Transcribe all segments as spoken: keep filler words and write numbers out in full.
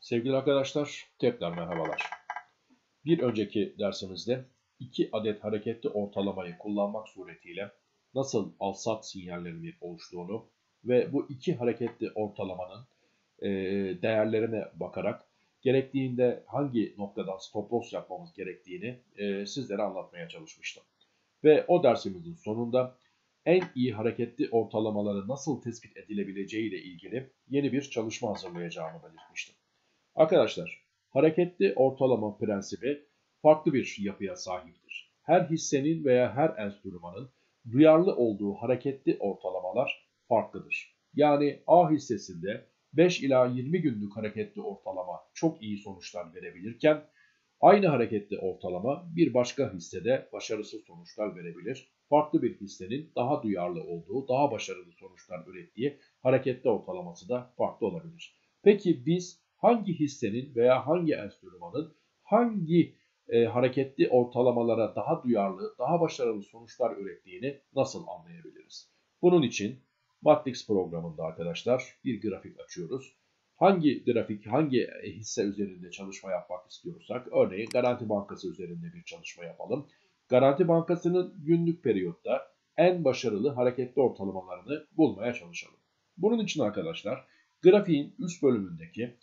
Sevgili arkadaşlar, tekrar merhabalar. Bir önceki dersimizde iki adet hareketli ortalamayı kullanmak suretiyle nasıl al-sat sinyallerinin oluştuğunu ve bu iki hareketli ortalamanın e, değerlerine bakarak gerektiğinde hangi noktadan stop loss yapmamız gerektiğini e, sizlere anlatmaya çalışmıştım. Ve o dersimizin sonunda en iyi hareketli ortalamaları nasıl tespit edilebileceği ile ilgili yeni bir çalışma hazırlayacağımı belirtmiştim. Arkadaşlar, hareketli ortalama prensibi farklı bir yapıya sahiptir. Her hissenin veya her enstrümanın duyarlı olduğu hareketli ortalamalar farklıdır. Yani A hissesinde beş ila yirmi günlük hareketli ortalama çok iyi sonuçlar verebilirken, aynı hareketli ortalama bir başka hissede başarısız sonuçlar verebilir. Farklı bir hissenin daha duyarlı olduğu, daha başarılı sonuçlar ürettiği hareketli ortalaması da farklı olabilir. Peki biz hangi hissenin veya hangi enstrümanın hangi e, hareketli ortalamalara daha duyarlı, daha başarılı sonuçlar ürettiğini nasıl anlayabiliriz? Bunun için Matrix programında arkadaşlar bir grafik açıyoruz. Hangi grafik, hangi hisse üzerinde çalışma yapmak istiyorsak, örneğin Garanti Bankası üzerinde bir çalışma yapalım. Garanti Bankası'nın günlük periyotta en başarılı hareketli ortalamalarını bulmaya çalışalım. Bunun için arkadaşlar grafiğin üst bölümündeki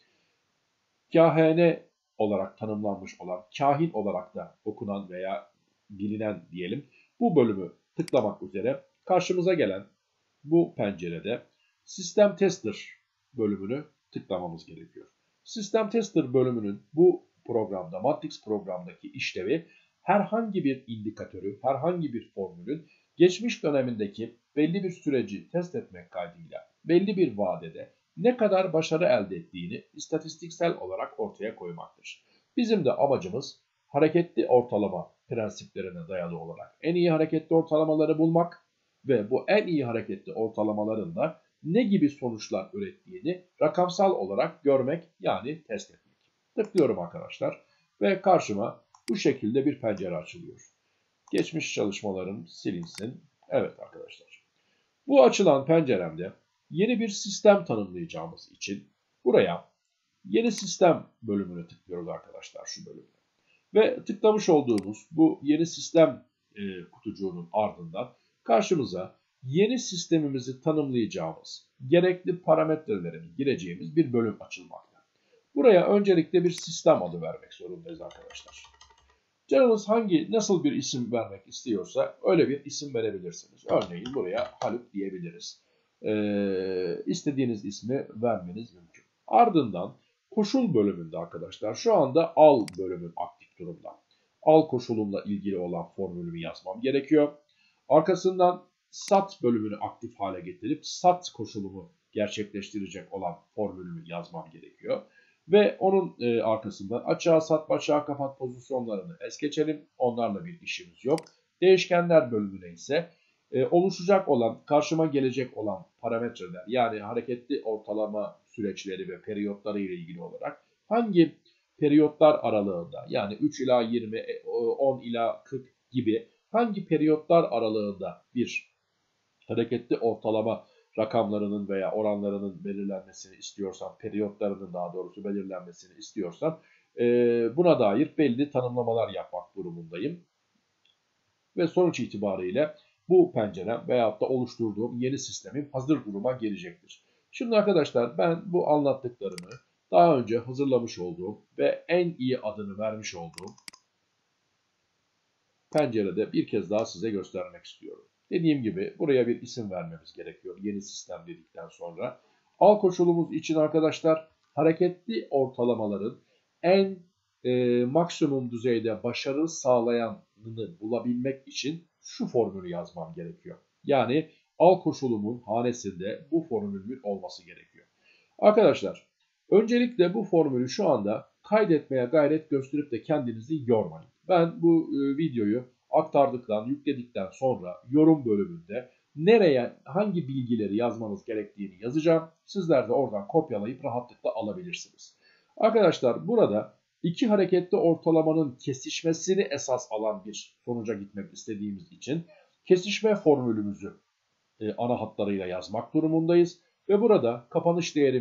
K H N olarak tanımlanmış olan, kahin olarak da okunan veya bilinen diyelim, bu bölümü tıklamak üzere karşımıza gelen bu pencerede System Tester bölümünü tıklamamız gerekiyor. System Tester bölümünün bu programda, Matrix programdaki işlevi herhangi bir indikatörü, herhangi bir formülün geçmiş dönemindeki belli bir süreci test etmek kaydıyla belli bir vadede ne kadar başarı elde ettiğini istatistiksel olarak ortaya koymaktır. Bizim de amacımız hareketli ortalama prensiplerine dayalı olarak en iyi hareketli ortalamaları bulmak ve bu en iyi hareketli ortalamaların da ne gibi sonuçlar ürettiğini rakamsal olarak görmek, yani test etmek. Tıklıyorum arkadaşlar ve karşıma bu şekilde bir pencere açılıyor. Geçmiş çalışmalarım silinsin. Evet arkadaşlar. Bu açılan penceremde yeni bir sistem tanımlayacağımız için buraya yeni sistem bölümüne tıklıyoruz arkadaşlar, şu bölümüne. Ve tıklamış olduğumuz bu yeni sistem e, kutucuğunun ardından karşımıza yeni sistemimizi tanımlayacağımız, gerekli parametrelerini gireceğimiz bir bölüm açılmakta. Buraya öncelikle bir sistem adı vermek zorundayız arkadaşlar. Canınız hangi, nasıl bir isim vermek istiyorsa öyle bir isim verebilirsiniz. Örneğin buraya Haluk diyebiliriz. Ee, istediğiniz ismi vermeniz mümkün. Ardından koşul bölümünde arkadaşlar şu anda al bölümün aktif durumda. Al koşulumla ilgili olan formülümü yazmam gerekiyor. Arkasından sat bölümünü aktif hale getirip sat koşulumu gerçekleştirecek olan formülümü yazmam gerekiyor. Ve onun e, arkasından açığa sat, açığa kapat pozisyonlarını es geçelim. Onlarla bir işimiz yok. Değişkenler bölümüne ise e, oluşacak olan, karşıma gelecek olan parametreler, yani hareketli ortalama süreçleri ve periyotları ile ilgili olarak hangi periyotlar aralığında, yani üç ila yirmi, on ila kırk gibi hangi periyotlar aralığında bir hareketli ortalama rakamlarının veya oranlarının belirlenmesini istiyorsam, periyotlarının daha doğrusu belirlenmesini istiyorsam e, buna dair belli tanımlamalar yapmak durumundayım. Ve sonuç itibariyle bu pencerem veyahut da oluşturduğum yeni sistemim hazır duruma gelecektir. Şimdi arkadaşlar ben bu anlattıklarımı daha önce hazırlamış olduğum ve en iyi adını vermiş olduğum pencerede bir kez daha size göstermek istiyorum. Dediğim gibi buraya bir isim vermemiz gerekiyor yeni sistem dedikten sonra. Al koşulumuz için arkadaşlar hareketli ortalamaların en e, maksimum düzeyde başarı sağlayanını bulabilmek için şu formülü yazmam gerekiyor. Yani al koşulumun hanesinde bu formülün olması gerekiyor. Arkadaşlar öncelikle bu formülü şu anda kaydetmeye gayret gösterip de kendinizi yormayın. Ben bu e, videoyu aktardıktan, yükledikten sonra yorum bölümünde nereye, hangi bilgileri yazmanız gerektiğini yazacağım. Sizler de oradan kopyalayıp rahatlıkla alabilirsiniz. Arkadaşlar burada iki hareketli ortalamanın kesişmesini esas alan bir sonuca gitmek istediğimiz için kesişme formülümüzü e, ana hatlarıyla yazmak durumundayız. Ve burada kapanış değerimi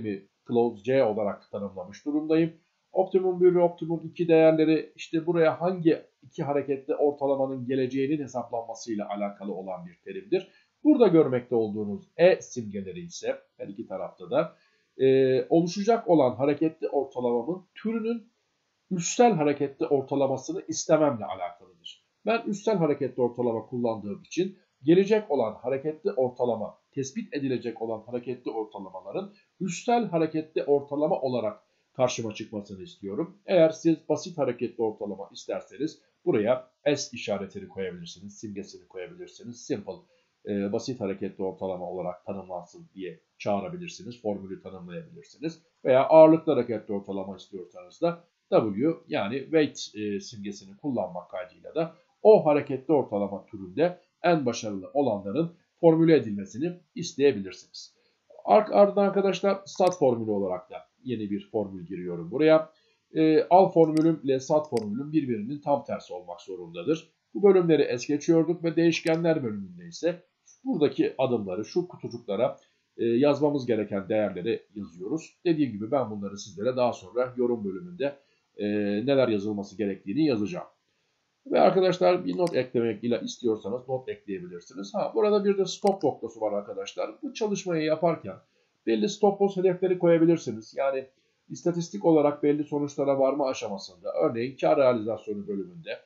clause C olarak tanımlamış durumdayım. Optimum bir ve optimum iki değerleri işte buraya hangi iki hareketli ortalamanın geleceğinin hesaplanmasıyla alakalı olan bir terimdir. Burada görmekte olduğunuz E simgeleri ise her iki tarafta da e, oluşacak olan hareketli ortalamamın türünün üstel hareketli ortalamasını istememle alakalıdır. Ben üstel hareketli ortalama kullandığım için gelecek olan hareketli ortalama, tespit edilecek olan hareketli ortalamaların üstel hareketli ortalama olarak karşıma çıkmasını istiyorum. Eğer siz basit hareketli ortalama isterseniz buraya S işaretini koyabilirsiniz, simgesini koyabilirsiniz. Simple, e, basit hareketli ortalama olarak tanımlansın diye çağırabilirsiniz, formülü tanımlayabilirsiniz. Veya ağırlıklı hareketli ortalama istiyorsanız da W yani weight e, simgesini kullanmak kaydıyla da o hareketli ortalama türünde en başarılı olanların formüle edilmesini isteyebilirsiniz. Ardından arkadaşlar stat formülü olarak da yeni bir formül giriyorum buraya. E, al formülüm ile stat formülüm birbirinin tam tersi olmak zorundadır. Bu bölümleri es geçiyorduk ve değişkenler bölümünde ise buradaki adımları şu kutucuklara e, yazmamız gereken değerleri yazıyoruz. Dediğim gibi ben bunları sizlere daha sonra yorum bölümünde e, neler yazılması gerektiğini yazacağım. Ve arkadaşlar bir not eklemek ile istiyorsanız not ekleyebilirsiniz. Ha, burada bir de stop noktası var arkadaşlar. Bu çalışmayı yaparken belli stop loss hedefleri koyabilirsiniz. Yani istatistik olarak belli sonuçlara varma aşamasında, örneğin kar realizasyonu bölümünde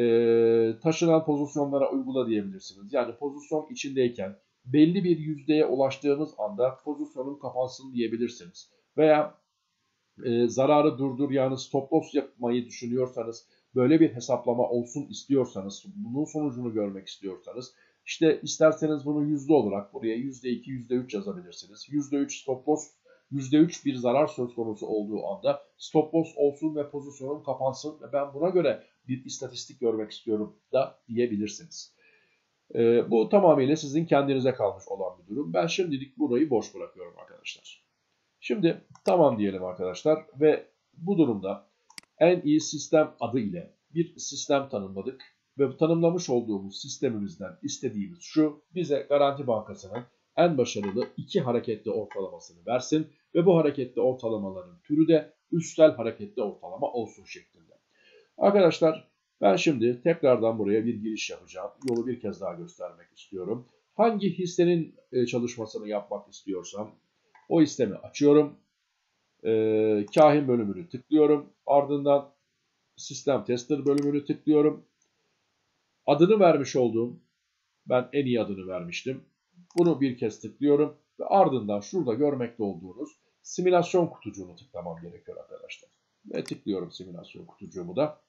e, taşınan pozisyonlara uygula diyebilirsiniz. Yani pozisyon içindeyken belli bir yüzdeye ulaştığınız anda pozisyonun kapansın diyebilirsiniz. Veya e, zararı durdur yani stop loss yapmayı düşünüyorsanız, böyle bir hesaplama olsun istiyorsanız, bunun sonucunu görmek istiyorsanız, işte isterseniz bunu yüzde olarak buraya yüzde iki, yüzde üç yazabilirsiniz. yüzde üç stop loss, yüzde üç bir zarar söz konusu olduğu anda stop loss olsun ve pozisyonum kapansın ve ben buna göre bir istatistik görmek istiyorum da diyebilirsiniz. E, bu tamamıyla sizin kendinize kalmış olan bir durum. Ben şimdilik burayı boş bırakıyorum arkadaşlar. Şimdi tamam diyelim arkadaşlar ve bu durumda en iyi sistem adı ile bir sistem tanımladık ve tanımlamış olduğumuz sistemimizden istediğimiz şu: bize Garanti Bankası'nın en başarılı iki hareketli ortalamasını versin ve bu hareketli ortalamaların türü de üstel hareketli ortalama olsun şeklinde. Arkadaşlar ben şimdi tekrardan buraya bir giriş yapacağım. Yolu bir kez daha göstermek istiyorum. Hangi hissenin çalışmasını yapmak istiyorsam o hissemi açıyorum. Ee, kahin bölümünü tıklıyorum. Ardından sistem tester bölümünü tıklıyorum. Adını vermiş olduğum, ben en iyi adını vermiştim. Bunu bir kez tıklıyorum ve ardından şurada görmekte olduğunuz simülasyon kutucuğunu tıklamam gerekiyor arkadaşlar. Ve tıklıyorum simülasyon kutucuğumu da.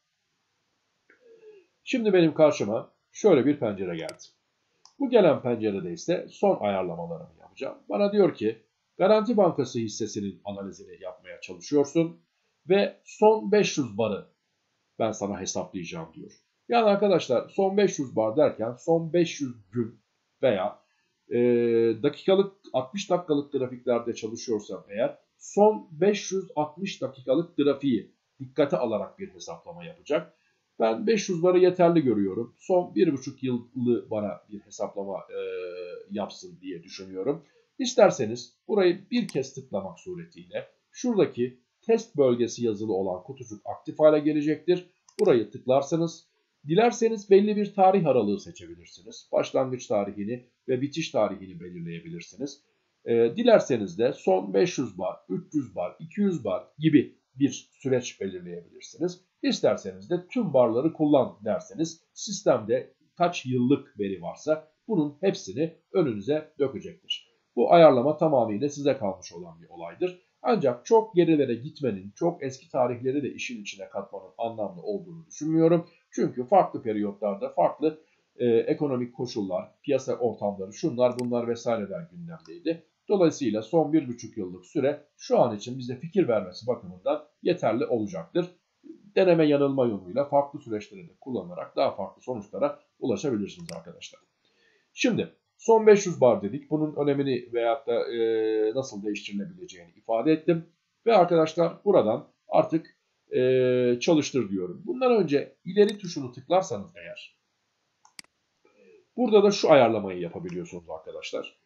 Şimdi benim karşıma şöyle bir pencere geldi. Bu gelen pencerede ise son ayarlamalarımı yapacağım. Bana diyor ki Garanti Bankası hissesinin analizini yapmaya çalışıyorsun ve son beş yüz barı ben sana hesaplayacağım diyor. Yani arkadaşlar son beş yüz bar derken son beş yüz gün veya e, dakikalık altmış dakikalık grafiklerde çalışıyorsam eğer son beş yüz altmış dakikalık grafiği dikkate alarak bir hesaplama yapacak. Ben beş yüz barı yeterli görüyorum. Son bir buçuk yıllı bana bir hesaplama e, yapsın diye düşünüyorum. İsterseniz burayı bir kez tıklamak suretiyle şuradaki test bölgesi yazılı olan kutucuk aktif hale gelecektir. Burayı tıklarsanız dilerseniz belli bir tarih aralığı seçebilirsiniz. Başlangıç tarihini ve bitiş tarihini belirleyebilirsiniz. E, dilerseniz de son beş yüz bar, üç yüz bar, iki yüz bar gibi bir süreç belirleyebilirsiniz. İsterseniz de tüm barları kullan derseniz sistemde kaç yıllık veri varsa bunun hepsini önünüze dökecektir. Bu ayarlama tamamıyla size kalmış olan bir olaydır. Ancak çok gerilere gitmenin, çok eski tarihleri de işin içine katmanın anlamlı olduğunu düşünmüyorum. Çünkü farklı periyotlarda farklı e, ekonomik koşullar, piyasa ortamları, şunlar bunlar vesaireler gündemdeydi. Dolayısıyla son bir buçuk yıllık süre şu an için bize fikir vermesi bakımından yeterli olacaktır. Deneme yanılma yoluyla farklı süreçleri de kullanarak daha farklı sonuçlara ulaşabilirsiniz arkadaşlar. Şimdi son beş yüz bar dedik. Bunun önemini veyahut da e, nasıl değiştirilebileceğini ifade ettim. Ve arkadaşlar buradan artık e, çalıştır diyorum. Bundan önce ileri tuşunu tıklarsanız eğer burada da şu ayarlamayı yapabiliyorsunuz arkadaşlar.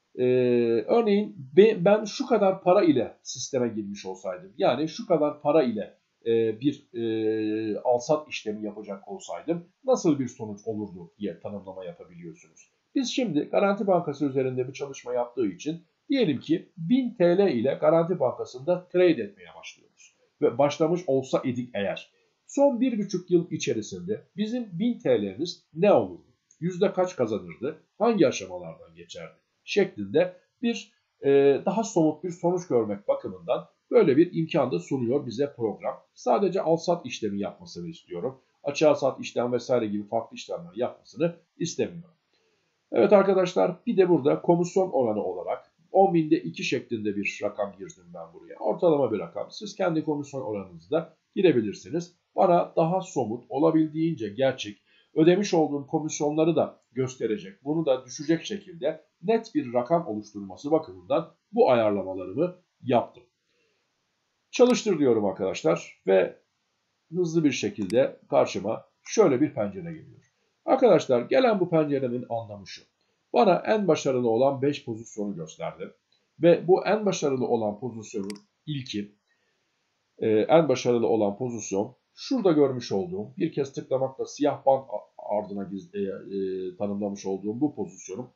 Ee, örneğin ben şu kadar para ile sisteme girmiş olsaydım, yani şu kadar para ile e, bir e, alsat işlemi yapacak olsaydım nasıl bir sonuç olurdu diye tanımlama yapabiliyorsunuz. Biz şimdi Garanti Bankası üzerinde bir çalışma yaptığı için diyelim ki bin T L ile Garanti Bankası'nda trade etmeye başlıyoruz. Ve başlamış olsa idik eğer. Son bir buçuk yıl içerisinde bizim bin T L'miz ne olurdu? Yüzde kaç kazanırdı? Hangi aşamalardan geçerdi? Şeklinde bir e, daha somut bir sonuç görmek bakımından böyle bir imkan da sunuyor bize program. Sadece al-sat işlemi yapmasını istiyorum. Açığa sat işlem vesaire gibi farklı işlemler yapmasını istemiyorum. Evet arkadaşlar, bir de burada komisyon oranı olarak on binde iki şeklinde bir rakam girdim ben buraya. Ortalama bir rakam. Siz kendi komisyon oranınızı da girebilirsiniz. Bana daha somut, olabildiğince gerçek, ödemiş olduğum komisyonları da gösterecek, bunu da düşecek şekilde net bir rakam oluşturması bakımından bu ayarlamalarımı yaptım. Çalıştır diyorum arkadaşlar ve hızlı bir şekilde karşıma şöyle bir pencere geliyor. Arkadaşlar, gelen bu pencerenin anlamı şu. Bana en başarılı olan beş pozisyonu gösterdi. Ve bu en başarılı olan pozisyonun ilki, e, en başarılı olan pozisyon şurada görmüş olduğum, bir kez tıklamakla siyah bant ardına giz, e, e, tanımlamış olduğum bu pozisyonum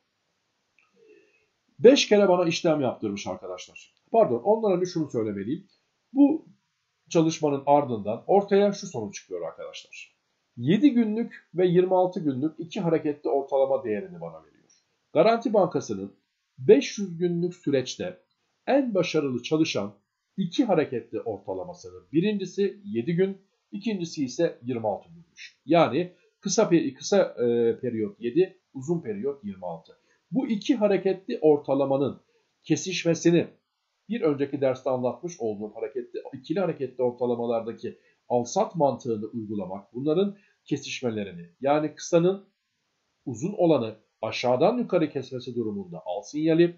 beş kere bana işlem yaptırmış arkadaşlar. Pardon, ondan önce şunu söylemeliyim. Bu çalışmanın ardından ortaya şu sonuç çıkıyor arkadaşlar. yedi günlük ve yirmi altı günlük iki hareketli ortalama değerini bana veriyor. Garanti Bankası'nın beş yüz günlük süreçte en başarılı çalışan iki hareketli ortalamasının birincisi yedi gün, ikincisi ise yirmi altı günmüş. Yani kısa kısa e, periyot yedi, uzun periyot yirmi altı. Bu iki hareketli ortalamanın kesişmesini bir önceki derste anlatmış olduğum hareketli, ikili hareketli ortalamalardaki al-sat mantığını uygulamak, bunların kesişmelerini, yani kısanın uzun olanı aşağıdan yukarı kesmesi durumunda al sinyali,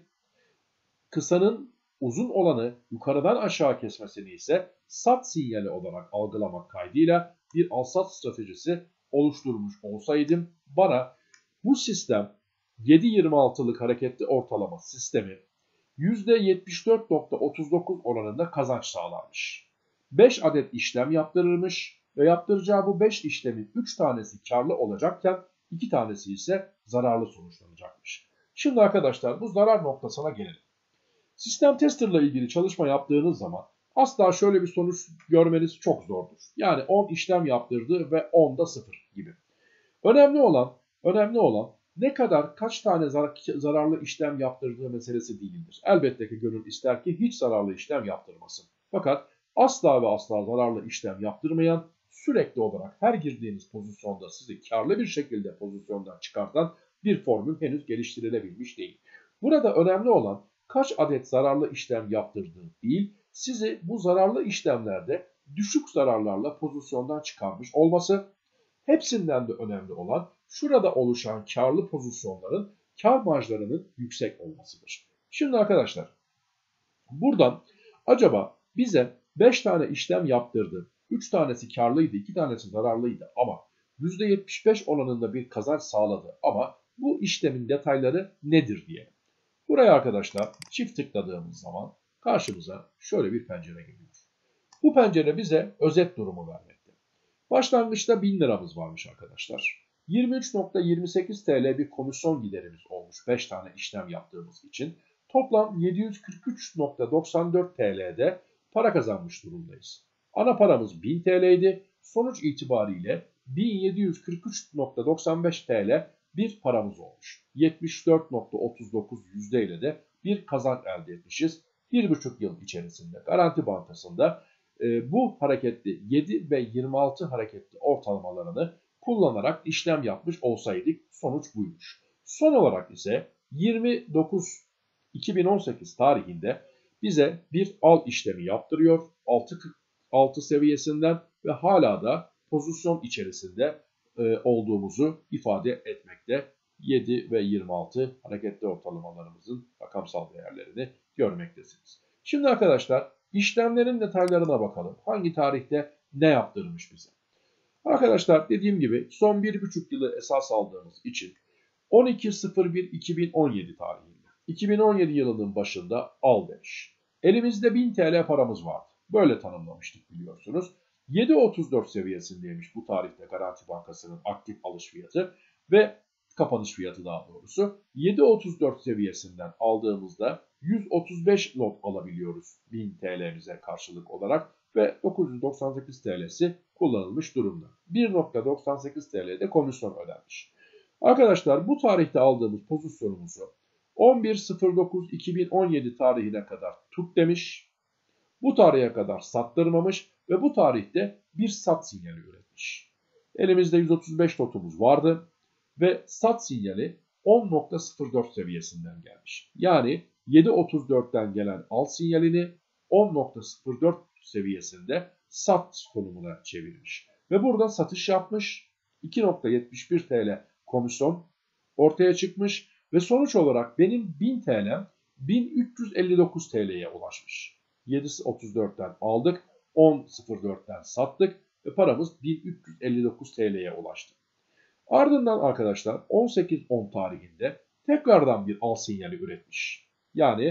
kısanın uzun olanı yukarıdan aşağı kesmesini ise sat sinyali olarak algılamak kaydıyla bir al-sat stratejisi oluşturmuş olsaydım, bana bu sistem yedi yirmi altılık hareketli ortalama sistemi yüzde yetmiş dört nokta otuz dokuz oranında kazanç sağlarmış. beş adet işlem yaptırırmış ve yaptıracağı bu beş işlemin üç tanesi karlı olacakken iki tanesi ise zararlı sonuçlanacakmış. Şimdi arkadaşlar, bu zarar noktasına gelelim. Sistem Tester'la ile ilgili çalışma yaptığınız zaman asla şöyle bir sonuç görmeniz çok zordur. Yani on işlem yaptırdı ve onda sıfır gibi. Önemli olan, önemli olan ne kadar, kaç tane zar zararlı işlem yaptırdığı meselesi değildir. Elbette ki gönül ister ki hiç zararlı işlem yaptırmasın. Fakat asla ve asla zararlı işlem yaptırmayan, sürekli olarak her girdiğiniz pozisyonda sizi karlı bir şekilde pozisyondan çıkartan bir formül henüz geliştirilebilmiş değil. Burada önemli olan kaç adet zararlı işlem yaptırdığı değil, sizi bu zararlı işlemlerde düşük zararlarla pozisyondan çıkarmış olması. Hepsinden de önemli olan şurada oluşan karlı pozisyonların kar marjlarının yüksek olmasıdır. Şimdi arkadaşlar, buradan acaba bize beş tane işlem yaptırdı, üç tanesi karlıydı, iki tanesi zararlıydı ama yüzde yetmiş beş oranında bir kazanç sağladı ama bu işlemin detayları nedir diye. Buraya arkadaşlar çift tıkladığımız zaman karşımıza şöyle bir pencere geliyor. Bu pencere bize özet durumu vermekte. Başlangıçta bin liramız varmış arkadaşlar. yirmi üç nokta yirmi sekiz T L bir komisyon giderimiz olmuş beş tane işlem yaptığımız için. Toplam yedi yüz kırk üç nokta doksan dört T L'de para kazanmış durumdayız. Ana paramız bin T L'ydi. Sonuç itibariyle bin yedi yüz kırk üç nokta doksan beş T L bir paramız olmuş. yetmiş dört nokta otuz dokuz yüzde ile de bir kazanç elde etmişiz. bir buçuk yıl içerisinde Garanti Bankası'nda e, bu hareketli yedi ve yirmi altı hareketli ortalamalarını kullanarak işlem yapmış olsaydık sonuç buymuş. Son olarak ise yirmi dokuz iki bin on sekiz tarihinde bize bir al işlemi yaptırıyor altı kırk altı seviyesinden ve hala da pozisyon içerisinde e, olduğumuzu ifade etmekte. yedi ve yirmi altı hareketli ortalamalarımızın rakamsal değerlerini görmektesiniz. Şimdi arkadaşlar, işlemlerin detaylarına bakalım. Hangi tarihte ne yaptırmış bize? Arkadaşlar, dediğim gibi son bir buçuk yılı esas aldığımız için on iki sıfır bir iki bin on yedi tarihinde. iki bin on yedi yılının başında al demiş. Elimizde bin T L paramız vardı. Böyle tanımlamıştık biliyorsunuz. yedi otuz dört seviyesindeymiş bu tarihte Garanti Bankası'nın aktif alış fiyatı ve kapanış fiyatı daha doğrusu. yedi otuz dört seviyesinden aldığımızda yüz otuz beş lot alabiliyoruz bin T L'mize karşılık olarak ve dokuz yüz doksan sekiz T L'si kullanılmış durumda. bir nokta doksan sekiz T L'de komisyon ödenmiş. Arkadaşlar bu tarihte aldığımız pozisyonumuzu on bir sıfır dokuz iki bin on yedi tarihine kadar tut demiş. Bu tarihe kadar sattırmamış ve bu tarihte bir sat sinyali üretmiş. Elimizde yüz otuz beş lotumuz vardı ve sat sinyali on nokta sıfır dört seviyesinden gelmiş. Yani yedi otuz dörtten gelen al sinyalini on nokta sıfır dört seviyesinde sat konumuna çevirmiş. Ve burada satış yapmış. iki nokta yetmiş bir T L komisyon ortaya çıkmış ve sonuç olarak benim bin T L'm bin üç yüz elli dokuz T L'ye ulaşmış. yedi otuz dörtten aldık, on sıfır dörtten sattık ve paramız bin üç yüz elli dokuz T L'ye ulaştı. Ardından arkadaşlar on sekiz on tarihinde tekrardan bir al sinyali üretmiş. Yani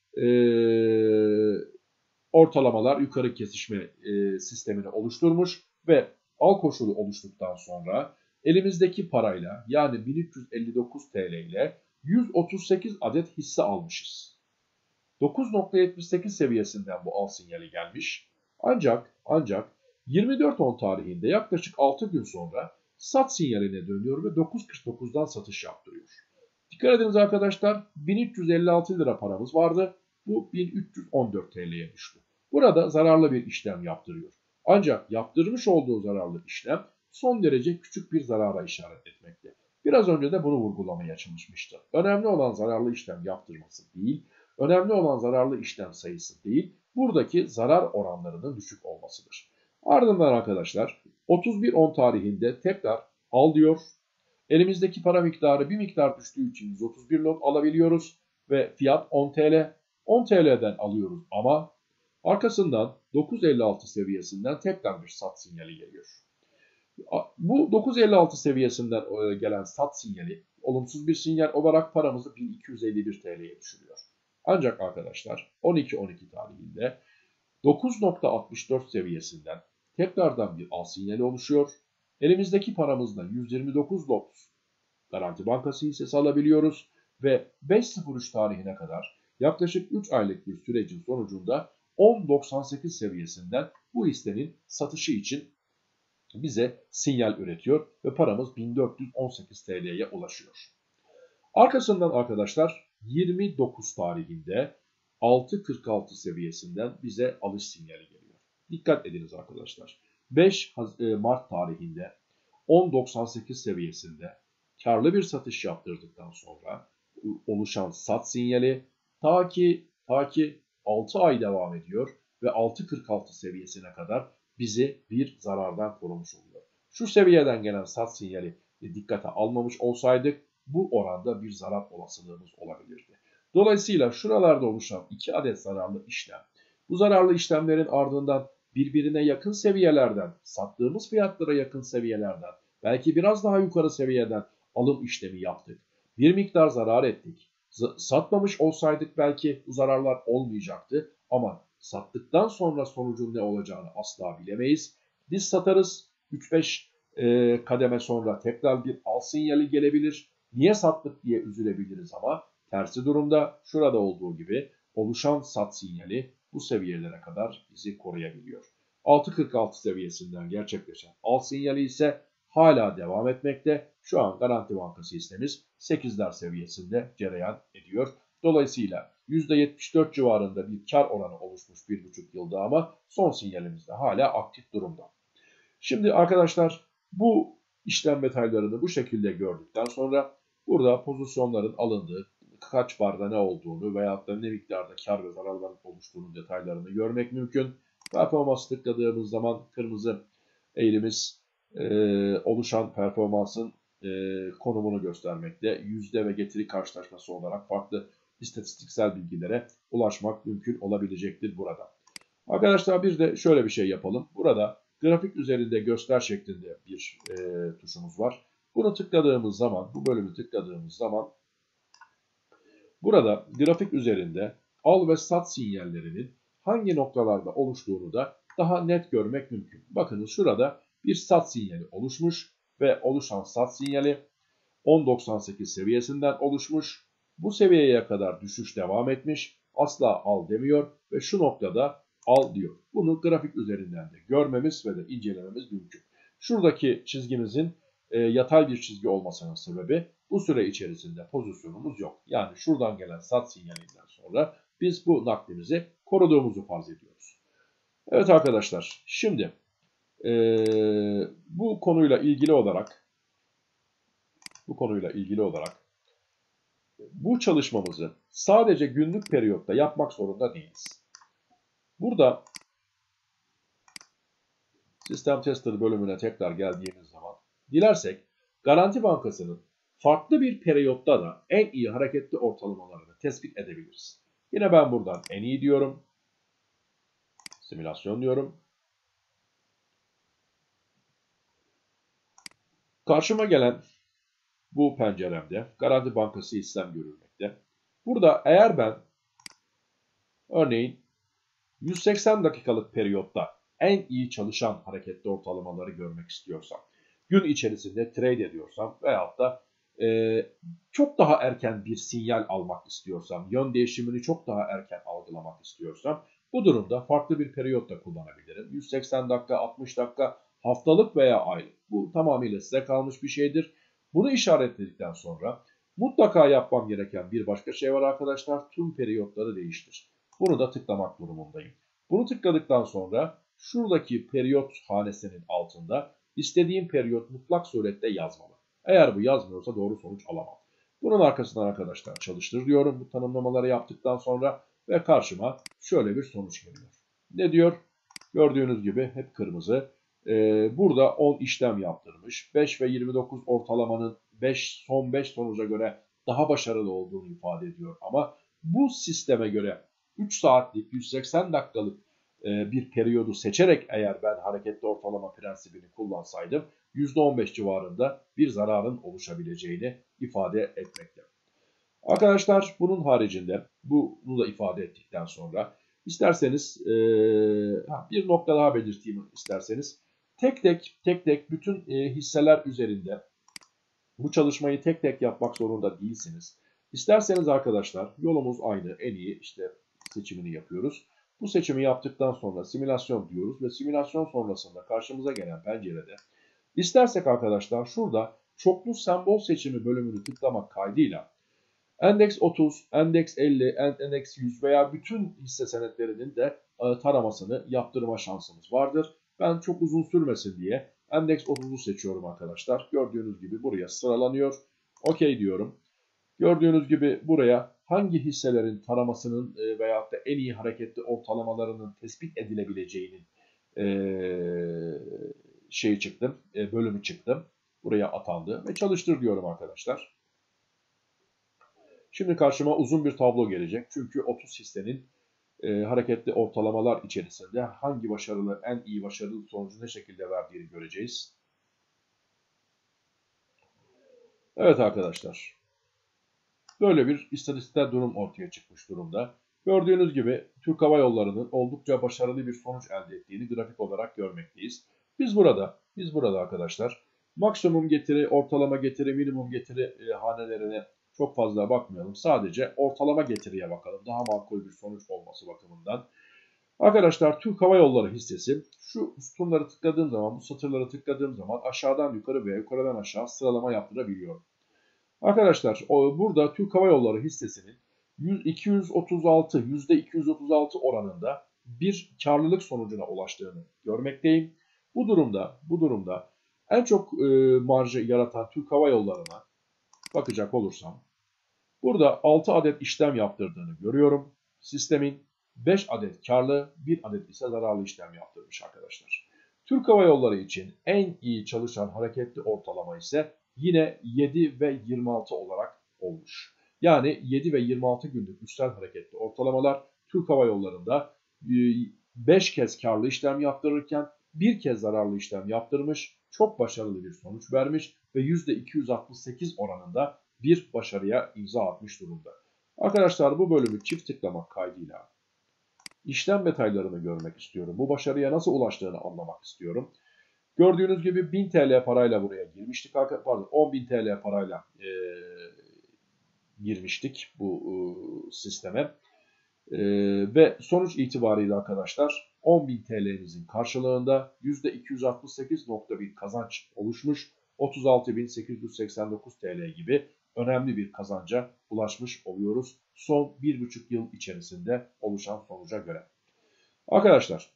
ee, ortalamalar yukarı kesişme e, sistemini oluşturmuş ve al koşulu oluştuktan sonra elimizdeki parayla yani bin üç yüz elli dokuz T L ile yüz otuz sekiz adet hisse almışız. dokuz nokta yetmiş sekiz seviyesinden bu al sinyali gelmiş. Ancak ancak yirmi dört on tarihinde yaklaşık altı gün sonra sat sinyaline dönüyor ve dokuz kırk dokuzdan satış yaptırıyor. Dikkat ediniz arkadaşlar, bin üç yüz elli altı lira paramız vardı. Bu bin üç yüz on dört T L'ye düştü. Burada zararlı bir işlem yaptırıyor. Ancak yaptırmış olduğu zararlı işlem son derece küçük bir zarara işaret etmekte. Biraz önce de bunu vurgulamaya çalışmıştım. Önemli olan zararlı işlem yaptırması değil, önemli olan zararlı işlem sayısı değil, buradaki zarar oranlarının düşük olmasıdır. Ardından arkadaşlar otuz bir on tarihinde tekrar al diyor. Elimizdeki para miktarı bir miktar düştüğü için yüz otuz bir lot alabiliyoruz ve fiyat on T L. on T L'den alıyoruz ama arkasından dokuz elli altı seviyesinden tekrar bir sat sinyali geliyor. Bu dokuz elli altı seviyesinden gelen sat sinyali olumsuz bir sinyal olarak paramızı bin iki yüz elli bir T L'ye düşürüyor. Ancak arkadaşlar on iki on iki tarihinde dokuz nokta altmış dört seviyesinden tekrardan bir al sinyali oluşuyor. Elimizdeki paramızla yüz yirmi dokuz lot Garanti Bankası hissesi alabiliyoruz ve beş sıfır üç tarihine kadar yaklaşık üç aylık bir sürecin sonucunda on doksan sekiz seviyesinden bu hissenin satışı için bize sinyal üretiyor ve paramız bin dört yüz on sekiz T L'ye ulaşıyor. Arkasından arkadaşlar yirmi dokuz tarihinde altı kırk altı seviyesinden bize alış sinyali geliyor. Dikkat ediniz arkadaşlar. beş Mart tarihinde on doksan sekiz seviyesinde karlı bir satış yaptırdıktan sonra oluşan sat sinyali ta ki ta ki altı ay devam ediyor ve altı kırk altı seviyesine kadar bizi bir zarardan korumuş oluyor. Şu seviyeden gelen sat sinyali dikkate almamış olsaydık bu oranda bir zarar olasılığımız olabilirdi. Dolayısıyla şuralarda oluşan iki adet zararlı işlem, bu zararlı işlemlerin ardından birbirine yakın seviyelerden, sattığımız fiyatlara yakın seviyelerden, belki biraz daha yukarı seviyeden alım işlemi yaptık. Bir miktar zarar ettik. Satmamış olsaydık belki bu zararlar olmayacaktı ama sattıktan sonra sonucun ne olacağını asla bilemeyiz. Biz satarız, üç beş e, kademe sonra tekrar bir al sinyali gelebilir. Niye sattık diye üzülebiliriz ama tersi durumda şurada olduğu gibi oluşan sat sinyali bu seviyelere kadar bizi koruyabiliyor. altı kırk altı seviyesinden gerçekleşen al sinyali ise hala devam etmekte. Şu an Garanti Bankası hissemiz sekizler seviyesinde cereyan ediyor. Dolayısıyla yüzde yetmiş dört civarında bir kar oranı oluşmuş bir buçuk yılda ama son sinyalimizde hala aktif durumda. Şimdi arkadaşlar bu işlem detaylarını bu şekilde gördükten sonra burada pozisyonların alındığı, kaç barda ne olduğunu veyahut da ne miktarda kar ve zararların oluştuğunun detaylarını görmek mümkün. Performans tıkladığımız zaman kırmızı eğilimiz e, oluşan performansın e, konumunu göstermekte. Yüzde ve getiri karşılaşması olarak farklı istatistiksel bilgilere ulaşmak mümkün olabilecektir burada. Arkadaşlar bir de şöyle bir şey yapalım. Burada grafik üzerinde göster şeklinde bir e, tuşumuz var. Bunu tıkladığımız zaman, bu bölümü tıkladığımız zaman Burada grafik üzerinde al ve sat sinyallerinin hangi noktalarda oluştuğunu da daha net görmek mümkün. Bakınız şurada bir sat sinyali oluşmuş ve oluşan sat sinyali on nokta doksan sekiz seviyesinden oluşmuş. Bu seviyeye kadar düşüş devam etmiş. Asla al demiyor ve şu noktada al diyor. Bunu grafik üzerinden de görmemiz ve de incelememiz mümkün. Şuradaki çizgimizin e, yatay bir çizgi olmasının sebebi bu süre içerisinde pozisyonumuz yok. Yani şuradan gelen sat sinyalinden sonra biz bu naklimizi koruduğumuzu farz ediyoruz. Evet arkadaşlar, şimdi e, bu konuyla ilgili olarak bu konuyla ilgili olarak bu çalışmamızı sadece günlük periyotta yapmak zorunda değiliz. Burada Sistem Tester bölümüne tekrar geldiğimiz zaman dilersek Garanti Bankası'nın farklı bir periyotta da en iyi hareketli ortalamalarını tespit edebiliriz. Yine ben buradan en iyi diyorum. Simülasyon diyorum. Karşıma gelen bu penceremde Garanti Bankası işlem görülmekte. Burada eğer ben örneğin yüz seksen dakikalık periyotta en iyi çalışan hareketli ortalamaları görmek istiyorsam, gün içerisinde trade ediyorsam veyahut da e, çok daha erken bir sinyal almak istiyorsam, yön değişimini çok daha erken algılamak istiyorsam, bu durumda farklı bir periyotta kullanabilirim. yüz seksen dakika, altmış dakika, haftalık veya aylık. Bu tamamıyla size kalmış bir şeydir. Bunu işaretledikten sonra mutlaka yapmam gereken bir başka şey var arkadaşlar. Tüm periyotları değiştir. Bunu da tıklamak durumundayım. Bunu tıkladıktan sonra şuradaki periyot hanesinin altında istediğim periyot mutlak surette yazmalı. Eğer bu yazmıyorsa doğru sonuç alamam. Bunun arkasından arkadaşlar çalıştır diyorum bu tanımlamaları yaptıktan sonra ve karşıma şöyle bir sonuç geliyor. Ne diyor? Gördüğünüz gibi hep kırmızı. Ee, burada on işlem yaptırmış. beş ve yirmi dokuz ortalamanın beş, son beş sonuca göre daha başarılı olduğunu ifade ediyor. Ama bu sisteme göre üç saatlik, yüz seksen dakikalık e, bir periyodu seçerek eğer ben hareketli ortalama prensibini kullansaydım yüzde on beş civarında bir zararın oluşabileceğini ifade etmekte. Arkadaşlar bunun haricinde bunu da ifade ettikten sonra isterseniz e, bir nokta daha belirteyim isterseniz. Tek tek tek tek bütün e, hisseler üzerinde bu çalışmayı tek tek yapmak zorunda değilsiniz. İsterseniz arkadaşlar yolumuz aynı, en iyi işte seçimini yapıyoruz. Bu seçimi yaptıktan sonra simülasyon diyoruz ve simülasyon sonrasında karşımıza gelen pencerede istersek arkadaşlar şurada çoklu sembol seçimi bölümünü tıklamak kaydıyla Endeks otuz, Endeks elli, Endeks yüz veya bütün hisse senetlerinin de taramasını yaptırma şansımız vardır. Ben çok uzun sürmesin diye Endeks otuzu seçiyorum arkadaşlar. Gördüğünüz gibi buraya sıralanıyor. OK diyorum. Gördüğünüz gibi buraya hangi hisselerin taramasının veyahut da en iyi hareketli ortalamalarının tespit edilebileceğinin şeyi çıktım, bölümü çıktım. Buraya atandı ve çalıştır diyorum arkadaşlar. Şimdi karşıma uzun bir tablo gelecek. Çünkü otuz hissenin e, hareketli ortalamalar içerisinde hangi başarılı, en iyi başarılı sonucu ne şekilde verdiğini göreceğiz. Evet arkadaşlar. Böyle bir istatistiksel durum ortaya çıkmış durumda. Gördüğünüz gibi Türk Hava Yolları'nın oldukça başarılı bir sonuç elde ettiğini grafik olarak görmekteyiz. Biz burada, biz burada arkadaşlar maksimum getiri, ortalama getiri, minimum getiri e, hanelerine çok fazla bakmayalım. Sadece ortalama getiriye bakalım. Daha makul bir sonuç olması bakımından. Arkadaşlar Türk Hava Yolları hissesi şu sütunları tıkladığım zaman, bu satırları tıkladığım zaman aşağıdan yukarı veya yukarıdan aşağı sıralama yaptırabiliyorum. Arkadaşlar burada Türk Hava Yolları hissesinin iki yüz otuz altı, yüzde iki yüz otuz altı oranında bir karlılık sonucuna ulaştığını görmekteyim. Bu durumda, bu durumda en çok e, marjı yaratan Türk Hava Yolları'na bakacak olursam, burada altı adet işlem yaptırdığını görüyorum. Sistemin beş adet karlı, bir adet ise zararlı işlem yaptırmış arkadaşlar. Türk Hava Yolları için en iyi çalışan hareketli ortalama ise yine yedi ve yirmi altı olarak olmuş. Yani yedi ve yirmi altı günlük üstel hareketli ortalamalar Türk Hava Yolları'nda beş kez karlı işlem yaptırırken bir kez zararlı işlem yaptırmış, çok başarılı bir sonuç vermiş ve yüzde iki yüz altmış sekiz oranında bir başarıya imza atmış durumda. Arkadaşlar bu bölümü çift tıklamak kaydıyla işlem detaylarını görmek istiyorum. Bu başarıya nasıl ulaştığını anlamak istiyorum. Gördüğünüz gibi bin T L parayla buraya girmiştik. Pardon on bin T L parayla e, girmiştik bu e, sisteme. E, ve sonuç itibariyle arkadaşlar on bin T L'mizin karşılığında yüzde iki yüz altmış sekiz nokta bir kazanç oluşmuş. otuz altı bin sekiz yüz seksen dokuz T L gibi önemli bir kazanca ulaşmış oluyoruz. Son bir buçuk yıl içerisinde oluşan sonuca göre. Arkadaşlar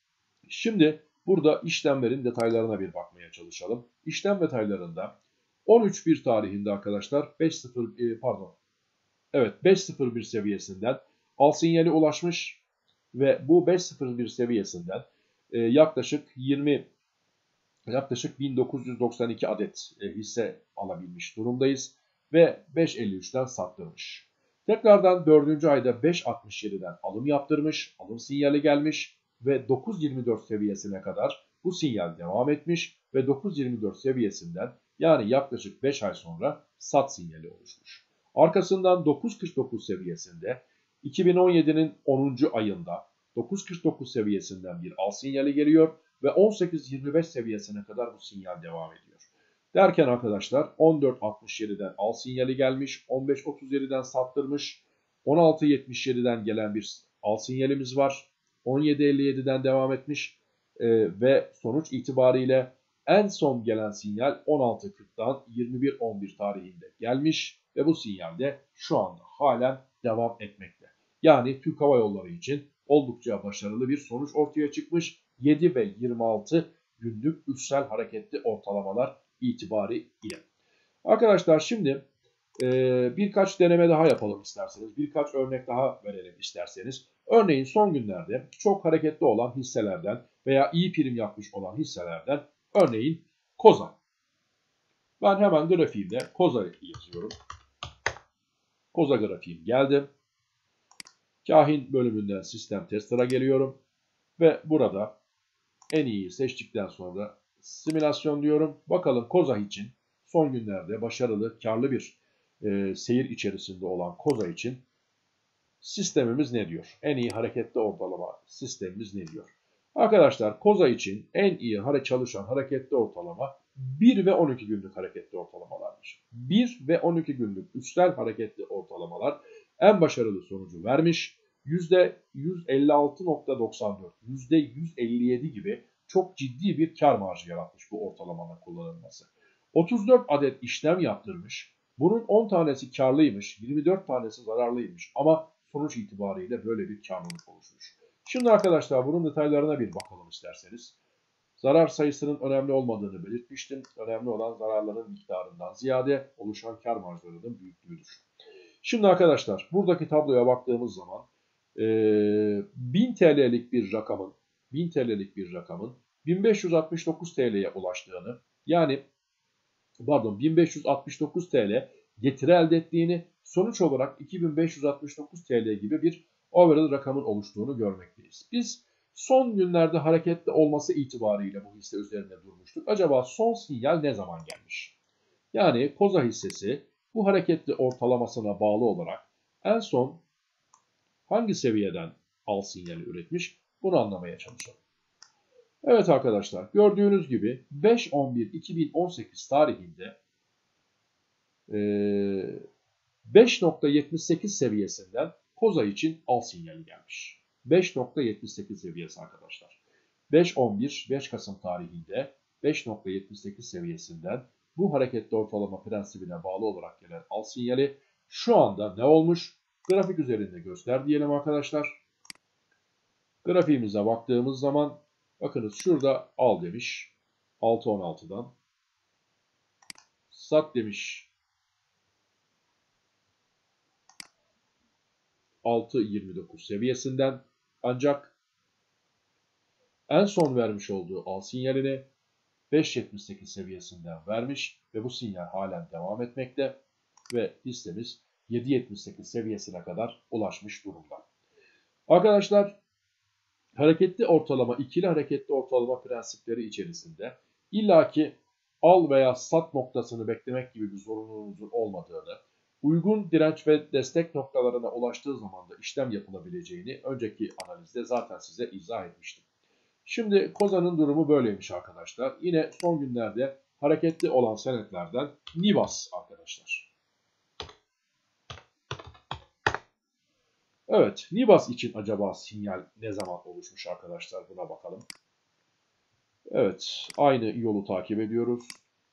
şimdi burada işlemlerin detaylarına bir bakmaya çalışalım. İşlem detaylarında on üç bir tarihinde arkadaşlar beş sıfır pardon evet beş sıfır bir seviyesinden al sinyali ulaşmış ve bu beş sıfır bir seviyesinden e, yaklaşık yirmi yaklaşık bin dokuz yüz doksan iki adet e, hisse alabilmiş durumdayız ve beş elli üçten sattırmış. Tekrardan dördüncü ayda beş altmış yediden alım yaptırmış, alım sinyali gelmiş ve dokuz yirmi dört seviyesine kadar bu sinyal devam etmiş ve dokuz yirmi dört seviyesinden yani yaklaşık beş ay sonra sat sinyali oluşmuş. Arkasından dokuz kırk dokuz seviyesinde iki bin on yedinin onuncu ayında dokuz kırk dokuz seviyesinden bir al sinyali geliyor ve on sekiz yirmi beş seviyesine kadar bu sinyal devam ediyor. Derken arkadaşlar on dört altmış yediden al sinyali gelmiş, on beş otuz yediden sattırmış, on altı yetmiş yediden gelen bir al sinyalimiz var, on yedi elli yediden devam etmiş ee, ve sonuç itibariyle en son gelen sinyal on altı kırktan yirmi bir on bir tarihinde gelmiş ve bu sinyal de şu anda halen devam etmekte. Yani Türk Hava Yolları için oldukça başarılı bir sonuç ortaya çıkmış. yedi ve yirmi altı günlük üstsel hareketli ortalamalar itibariyle. Arkadaşlar şimdi e, birkaç deneme daha yapalım isterseniz. Birkaç örnek daha verelim isterseniz. Örneğin son günlerde çok hareketli olan hisselerden veya iyi prim yapmış olan hisselerden örneğin Koza. Ben hemen grafiğimde Koza yazıyorum. Koza grafiğim geldi. Kahin bölümünden sistem tester'a geliyorum. Ve burada en iyiyi seçtikten sonra simülasyon diyorum. Bakalım Koza için son günlerde başarılı, karlı bir e, seyir içerisinde olan Koza için sistemimiz ne diyor? En iyi hareketli ortalama sistemimiz ne diyor? Arkadaşlar Koza için en iyi çalışan hareketli ortalama bir ve on iki günlük hareketli ortalamalardır. bir ve on iki günlük üstel hareketli ortalamalar en başarılı sonucu vermiş. yüzde yüz elli altı nokta doksan dört, yüzde yüz elli yedi gibi çok ciddi bir kar marjı yaratmış bu ortalamanın kullanılması. otuz dört adet işlem yaptırmış. Bunun on tanesi karlıymış, yirmi dört tanesi zararlıymış ama sonuç itibariyle böyle bir karlılık oluşmuş. Şimdi arkadaşlar bunun detaylarına bir bakalım isterseniz. Zarar sayısının önemli olmadığını belirtmiştim. Önemli olan zararların miktarından ziyade oluşan kar marjlarının büyüklüğüdür. Şimdi arkadaşlar buradaki tabloya baktığımız zaman e, bin T L'lik bir rakamın bin T L'lik bir rakamın bin beş yüz altmış dokuz T L'ye ulaştığını yani pardon bin beş yüz altmış dokuz T L getiri elde ettiğini sonuç olarak iki bin beş yüz altmış dokuz T L gibi bir overall rakamın oluştuğunu görmekteyiz. Biz son günlerde hareketli olması itibariyle bu hisse üzerinde durmuştuk. Acaba son sinyal ne zaman gelmiş? Yani Koza hissesi bu hareketli ortalamasına bağlı olarak en son hangi seviyeden al sinyali üretmiş? Bunu anlamaya çalışalım. Evet arkadaşlar gördüğünüz gibi beş on bir iki bin on sekiz tarihinde beş nokta yetmiş sekiz seviyesinden Koza için al sinyali gelmiş. beş nokta yetmiş sekiz seviyesi arkadaşlar. beş on bir beş Kasım tarihinde beş nokta yetmiş sekiz seviyesinden bu hareketli ortalama prensibine bağlı olarak gelen al sinyali şu anda ne olmuş? Grafik üzerinde göster diyelim arkadaşlar. Grafiğimize baktığımız zaman bakınız şurada al demiş altı on altıdan. Sat demiş altı yirmi dokuz seviyesinden. Ancak en son vermiş olduğu al sinyalini beş yetmiş sekiz seviyesinden vermiş ve bu sinyal halen devam etmekte ve hissemiz yedi yetmiş sekiz seviyesine kadar ulaşmış durumda. Arkadaşlar hareketli ortalama, ikili hareketli ortalama prensipleri içerisinde illaki al veya sat noktasını beklemek gibi bir zorunluluğunuzun olmadığını, uygun direnç ve destek noktalarına ulaştığı zaman da işlem yapılabileceğini önceki analizde zaten size izah etmiştim. Şimdi Kozan'ın durumu böyleymiş arkadaşlar. Yine son günlerde hareketli olan senetlerden Nibas arkadaşlar. Evet, Nibas için acaba sinyal ne zaman oluşmuş arkadaşlar, buna bakalım. Evet, aynı yolu takip ediyoruz.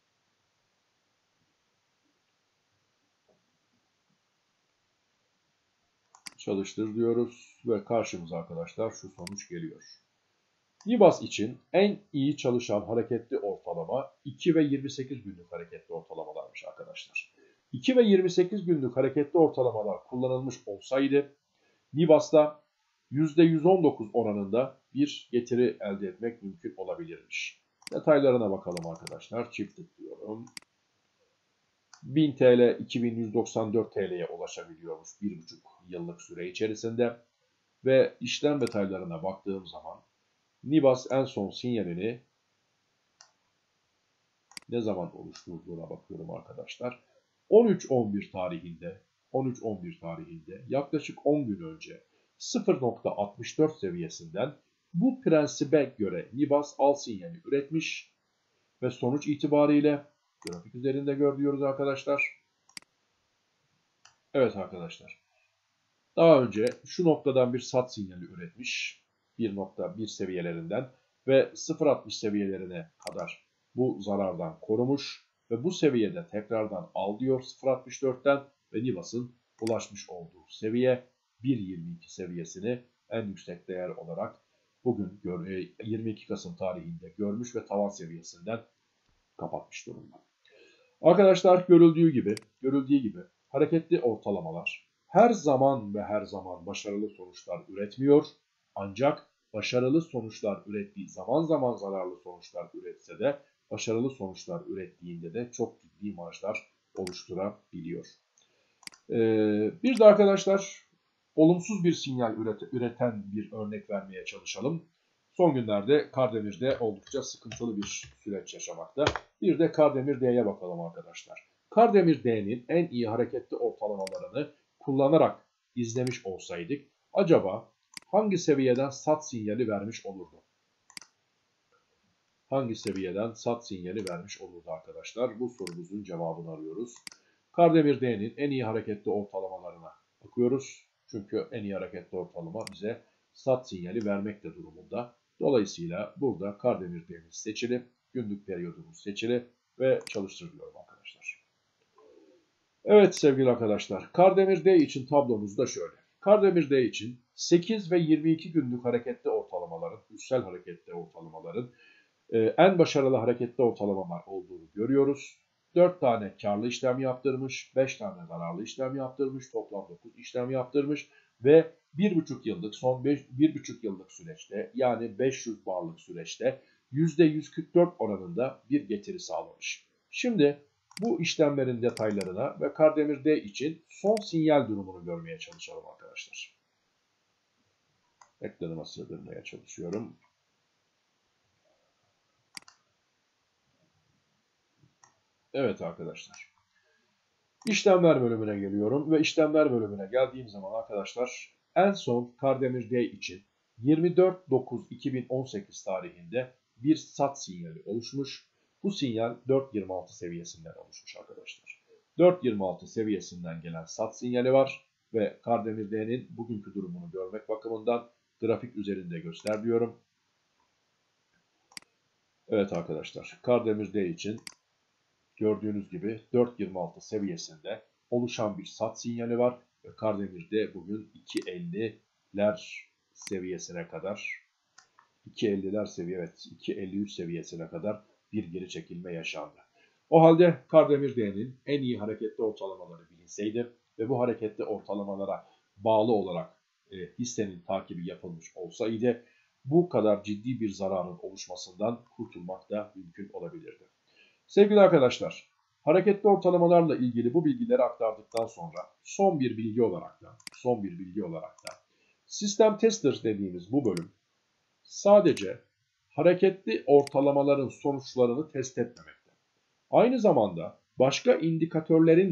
Çalıştır diyoruz ve karşımıza arkadaşlar şu sonuç geliyor. Nibas için en iyi çalışan hareketli ortalama iki ve yirmi sekiz günlük hareketli ortalamalarmış arkadaşlar. iki ve yirmi sekiz günlük hareketli ortalamalar kullanılmış olsaydı Nibas'ta yüzde yüz on dokuz oranında bir getiri elde etmek mümkün olabilirmiş. Detaylarına bakalım arkadaşlar. Çift tıklıyorum. bin TL iki bin yüz doksan dört T L'ye ulaşabiliyormuş bir buçuk yıllık süre içerisinde. Ve işlem detaylarına baktığım zaman Nibas en son sinyalini ne zaman oluşturduğuna bakıyorum arkadaşlar. on üç on bir tarihinde on üç on bir tarihinde yaklaşık on gün önce sıfır nokta altmış dört seviyesinden bu prensibe göre Nibas al sinyali üretmiş ve sonuç itibariyle grafik üzerinde görüyoruz arkadaşlar. Evet arkadaşlar. Daha önce şu noktadan bir sat sinyali üretmiş bir nokta bir seviyelerinden ve sıfır nokta altmış seviyelerine kadar bu zarardan korumuş ve bu seviyede tekrardan al diyor sıfır nokta altmış dörtten ve Nibas'ın ulaşmış olduğu seviye bir nokta yirmi iki seviyesini en yüksek değer olarak bugün yirmi iki Kasım tarihinde görmüş ve tavan seviyesinden kapatmış durumda. Arkadaşlar görüldüğü gibi, görüldüğü gibi hareketli ortalamalar her zaman ve her zaman başarılı sonuçlar üretmiyor. Ancak başarılı sonuçlar ürettiği zaman zaman zararlı sonuçlar üretse de başarılı sonuçlar ürettiğinde de çok ciddi marjlar oluşturabiliyor. Ee, bir de arkadaşlar olumsuz bir sinyal üreten bir örnek vermeye çalışalım. Son günlerde Kardemir'de oldukça sıkıntılı bir süreç yaşamakta. Bir de Kardemir D'ye bakalım arkadaşlar. Kardemir D'nin en iyi hareketli ortalamalarını kullanarak izlemiş olsaydık acaba hangi seviyeden sat sinyali vermiş olurdu? Hangi seviyeden sat sinyali vermiş olurdu arkadaşlar? Bu sorumuzun cevabını arıyoruz. Kardemir D'nin en iyi hareketli ortalamalarına bakıyoruz. Çünkü en iyi hareketli ortalama bize sat sinyali vermekte durumunda. Dolayısıyla burada Kardemir D'miz seçili, günlük periyodumuz seçili ve çalıştırıyorum arkadaşlar. Evet sevgili arkadaşlar, Kardemir D için tablomuz da şöyle. Kardemir D için sekiz ve yirmi iki günlük hareketli ortalamaların, üstsel hareketli ortalamaların e, en başarılı hareketli ortalamalar olduğunu görüyoruz. dört tane karlı işlem yaptırmış, beş tane zararlı işlem yaptırmış, toplam dokuz işlem yaptırmış ve bir buçuk yıllık son bir buçuk yıllık süreçte yani beş yüz barlık süreçte yüzde yüz kırk dört oranında bir getiri sağlamış. Şimdi bu işlemlerin detaylarına ve Kardemir D için son sinyal durumunu görmeye çalışalım arkadaşlar. Ekranıma sığdırmaya çalışıyorum. Evet arkadaşlar. İşlemler bölümüne geliyorum ve işlemler bölümüne geldiğim zaman arkadaşlar en son Kardemir D için yirmi dört dokuz iki bin on sekiz tarihinde bir sat sinyali oluşmuş. Bu sinyal dört yirmi altı seviyesinden oluşmuş arkadaşlar. dört yirmi altı seviyesinden gelen sat sinyali var ve Kardemir D'nin bugünkü durumunu görmek bakımından grafik üzerinde göster diyorum. Evet arkadaşlar, Kardemir D için gördüğünüz gibi dört yirmi altı seviyesinde oluşan bir sat sinyali var ve Kardemir'de bugün iki elliler seviyesine kadar iki elliler seviye evet iki elli üç seviyesine kadar bir geri çekilme yaşandı. O halde Kardemir D'nin en iyi hareketli ortalamaları bilinseydi ve bu hareketli ortalamalara bağlı olarak e, hissenin takibi yapılmış olsaydı bu kadar ciddi bir zararın oluşmasından kurtulmak da mümkün olabilirdi. Sevgili arkadaşlar, hareketli ortalamalarla ilgili bu bilgileri aktardıktan sonra son bir bilgi olarak da, son bir bilgi olarak da System Tester dediğimiz bu bölüm sadece hareketli ortalamaların sonuçlarını test etmemekte. Aynı zamanda başka indikatörlerin de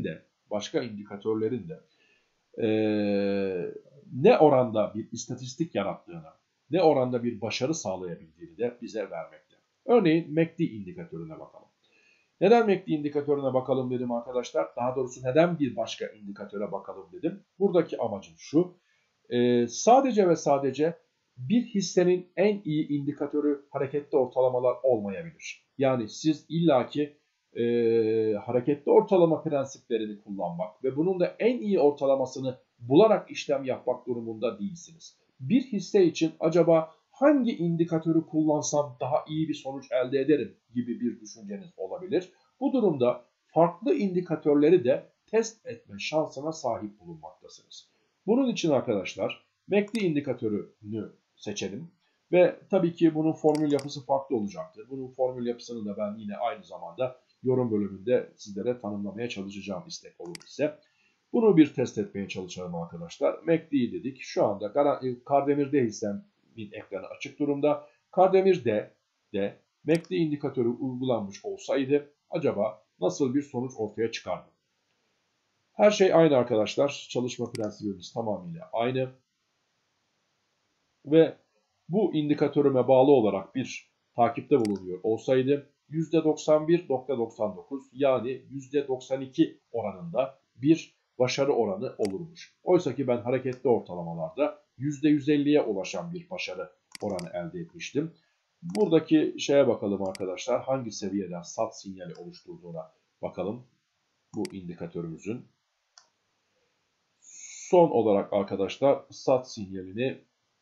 başka indikatörlerin de e, ne oranda bir istatistik yarattığını, ne oranda bir başarı sağlayabildiğini de bize vermekte. Örneğin M A C D indikatörüne bakalım. Neden M A C D indikatörüne bakalım dedim arkadaşlar? Daha doğrusu neden bir başka indikatöre bakalım dedim. Buradaki amacım şu. E, sadece ve sadece bir hissenin en iyi indikatörü hareketli ortalamalar olmayabilir. Yani siz illaki e, hareketli ortalama prensiplerini kullanmak ve bunun da en iyi ortalamasını bularak işlem yapmak durumunda değilsiniz. Bir hisse için acaba hangi indikatörü kullansam daha iyi bir sonuç elde ederim gibi bir düşünceniz olabilir. Bu durumda farklı indikatörleri de test etme şansına sahip bulunmaktasınız. Bunun için arkadaşlar M A C D indikatörünü seçelim. Ve tabii ki bunun formül yapısı farklı olacaktır. Bunun formül yapısını da ben yine aynı zamanda yorum bölümünde sizlere tanımlamaya çalışacağım istek olur ise. Bunu bir test etmeye çalışalım arkadaşlar. M A C D dedik. Şu anda Kardemir D hissemin ekranı açık durumda. Kardemir D de M A C D indikatörü uygulanmış olsaydı acaba nasıl bir sonuç ortaya çıkardı? Her şey aynı arkadaşlar. Çalışma prensibimiz tamamıyla aynı. Ve bu indikatörüme bağlı olarak bir takipte bulunuyor olsaydı yüzde doksan bir nokta doksan dokuz yani yüzde doksan iki oranında bir başarı oranı olurmuş. Oysa ki ben hareketli ortalamalarda yüzde yüz elliye ulaşan bir başarı oranı elde etmiştim. Buradaki şeye bakalım arkadaşlar. Hangi seviyeden sat sinyali oluşturduğuna bakalım bu indikatörümüzün. Son olarak arkadaşlar sat sinyalini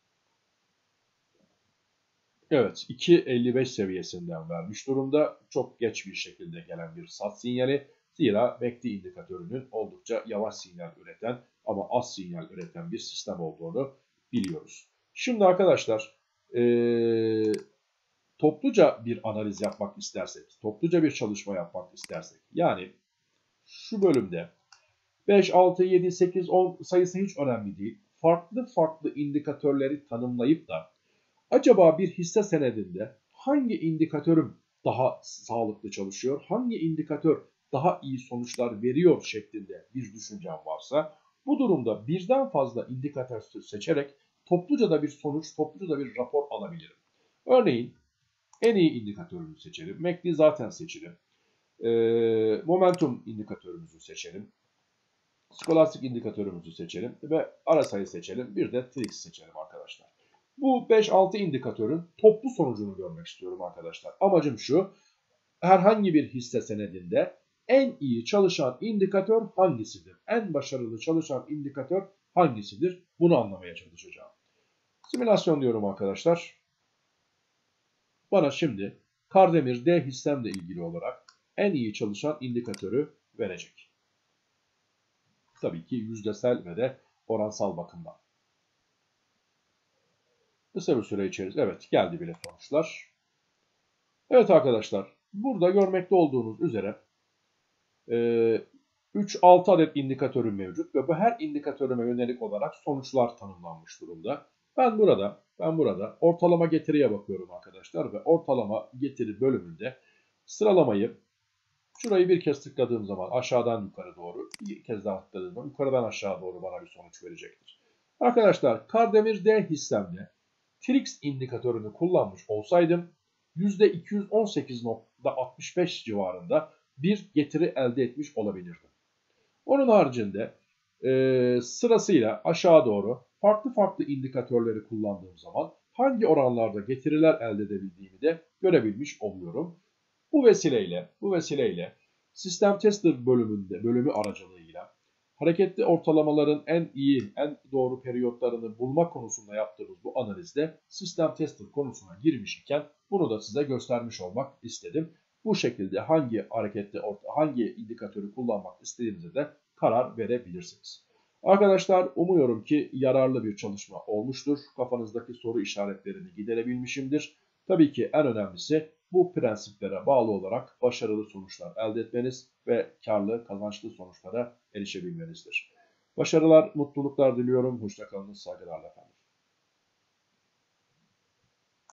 evet iki elli beş seviyesinden vermiş durumda. Çok geç bir şekilde gelen bir sat sinyali. Zira M A C D indikatörünün oldukça yavaş sinyal üreten ama az sinyal üreten bir sistem olduğunu biliyoruz. Şimdi arkadaşlar ee, topluca bir analiz yapmak istersek, topluca bir çalışma yapmak istersek yani şu bölümde beş, altı, yedi, sekiz, on sayısı hiç önemli değil. Farklı farklı indikatörleri tanımlayıp da acaba bir hisse senedinde hangi indikatörüm daha sağlıklı çalışıyor, hangi indikatör daha iyi sonuçlar veriyor şeklinde bir düşüncem varsa bu durumda birden fazla indikatör seçerek topluca da bir sonuç, topluca da bir rapor alabilirim. Örneğin en iyi indikatörümü seçelim. M A C D zaten seçelim. E, momentum indikatörümüzü seçelim. Skolastik indikatörümüzü seçelim ve ara sayı seçelim. Bir de Trix seçelim arkadaşlar. Bu beş altı indikatörün toplu sonucunu görmek istiyorum arkadaşlar. Amacım şu. Herhangi bir hisse senedinde en iyi çalışan indikatör hangisidir? En başarılı çalışan indikatör hangisidir? Bunu anlamaya çalışacağım. Simülasyon diyorum arkadaşlar. Bana şimdi Kardemir D hissemle ilgili olarak en iyi çalışan indikatörü verecek. Tabii ki yüzdesel ve de oransal bakımdan. Kısa bir süre içerisinde evet geldi bile sonuçlar. Evet arkadaşlar burada görmekte olduğunuz üzere üç altı adet indikatörüm mevcut ve bu her indikatörüme yönelik olarak sonuçlar tanımlanmış durumda. Ben burada ben burada ortalama getiriye bakıyorum arkadaşlar ve ortalama getiri bölümünde sıralamayı şurayı bir kez tıkladığım zaman aşağıdan yukarı doğru bir kez daha tıkladığım zaman yukarıdan aşağı doğru bana bir sonuç verecektir. Arkadaşlar Kardemir D hissemde Trix indikatörünü kullanmış olsaydım yüzde iki yüz on sekiz nokta altmış beş civarında bir getiri elde etmiş olabilirdim. Onun haricinde e, sırasıyla aşağı doğru farklı farklı indikatörleri kullandığım zaman hangi oranlarda getiriler elde edebildiğimi de görebilmiş oluyorum. Bu vesileyle, bu vesileyle System Tester bölümünde, bölümü aracılığıyla hareketli ortalamaların en iyi, en doğru periyotlarını bulma konusunda yaptığımız bu analizde System Tester konusuna girmiş iken bunu da size göstermiş olmak istedim. Bu şekilde hangi hareketli, hangi indikatörü kullanmak istediğinize de karar verebilirsiniz. Arkadaşlar umuyorum ki yararlı bir çalışma olmuştur. Kafanızdaki soru işaretlerini giderebilmişimdir. Tabii ki en önemlisi bu prensiplere bağlı olarak başarılı sonuçlar elde etmeniz ve karlı, kazançlı sonuçlara erişebilmenizdir. Başarılar, mutluluklar diliyorum. Hoşça kalın, saygılarla efendim.